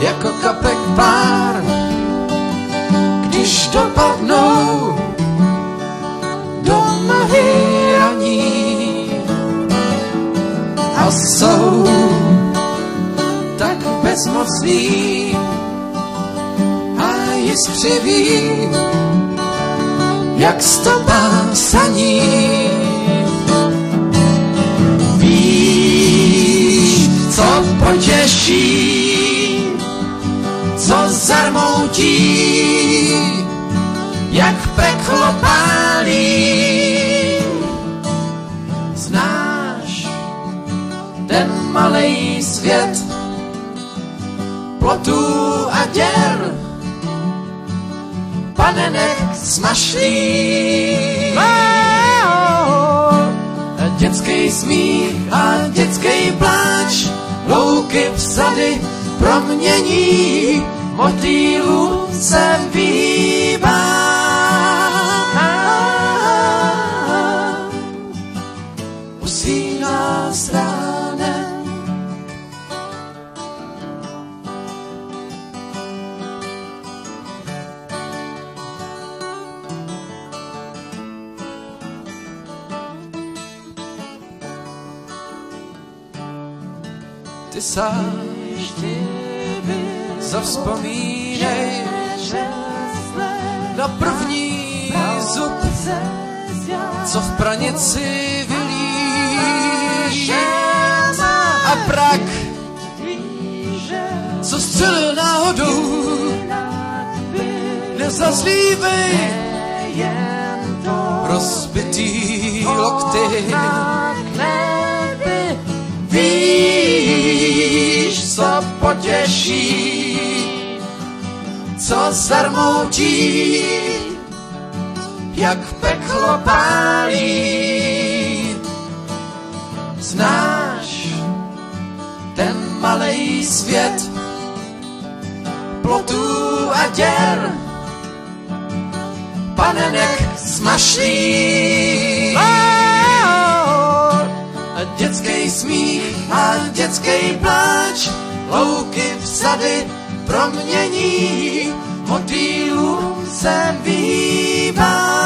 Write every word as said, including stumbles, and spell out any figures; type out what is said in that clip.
jako kapek pár, když dopadnou do mlhy raní a jsou tak bezmocný a jiskřivý, jak stopa saní. Víš, co potěší, co zarmoutí, jak peklo pálí. Znáš ten malej svět plotů a děr, panenek smašlých, dětský smích a dětský pláč, louky vsady promění, motýlů se vyhýbá. Usíná s ránem, ty sám zavzpomínej na první zub, co v pranici vylíš, a prak, co střelil náhodou, nezazlívej rozbitý lokty. Víš, co potěší, co zarmoutí, jak peklo pálí. Znáš ten malej svět plotů a děr, panenek smašných, dětský smích a dětský pláč, louky vsady promění, motýlům se vyhýbá.